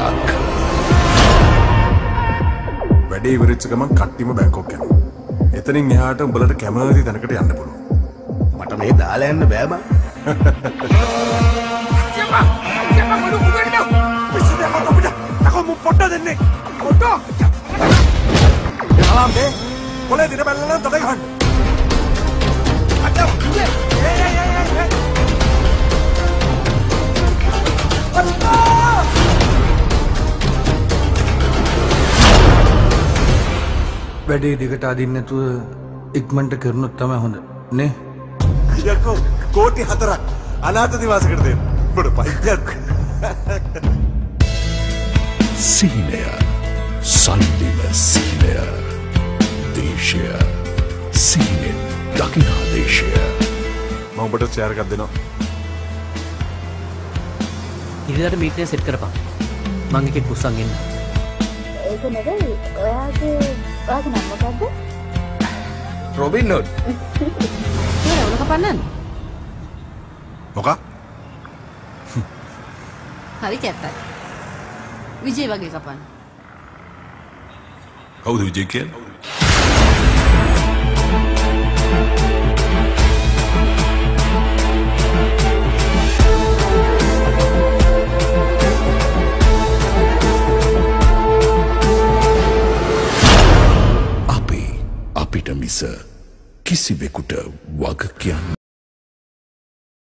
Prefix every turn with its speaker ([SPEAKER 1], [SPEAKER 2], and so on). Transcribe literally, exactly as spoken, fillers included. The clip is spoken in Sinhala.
[SPEAKER 1] පොතක්.
[SPEAKER 2] වැඩේ ඉවරෙච්ච ගමන් කට්ටිම බැංකොක් යනවා. එතනින් එහාට උඹලට කැමති තැනකට යන්න පුළුවන්.
[SPEAKER 3] මට මේ දාලා යන්න බෑ බං.
[SPEAKER 4] යපා යපා මොඩු කුගෙන්න. පිස්සුද අපිට. තකෝ මු පොට්ට දෙන්නේ. පොට්ට. යලාම් දේ. කොලේ දින බැලලා තද ගහන්න. අඩ කුගේ. ඒ ඒ ඒ ඒ.
[SPEAKER 5] වැඩේ දිගට අදින්න නැතුව ඉක්මනට කරනොත් තමයි හොඳ නේ.
[SPEAKER 2] යකෝ කෝටි හතරක් අනාථ නිවාසයකට දෙන්න. බඩ පයියක්.
[SPEAKER 1] සීනය සල්ලිම සීනය දේශය සීනෙන් දකිනා දේශය.
[SPEAKER 2] මම ඔබට ෂෙයාර් එකක් දෙනවා.
[SPEAKER 6] ඉරිදාට මීටින් සෙට් කරපන්. මං එකෙක් කුස්සන් එන්න.
[SPEAKER 7] ඒක නෙවෙයි ඔයාගේ ඔයාගේ නම මොකද්ද?
[SPEAKER 3] Robin Hood.
[SPEAKER 7] ඒ රවුල කපන්නද?
[SPEAKER 2] මොකක්?
[SPEAKER 7] හරි කැත්තයි. විජේ වගේ කපන්න.
[SPEAKER 2] කවුද විජේ කියන්නේ?
[SPEAKER 1] අපි අපිට මිස කිසිවෙකුට වග කියන්න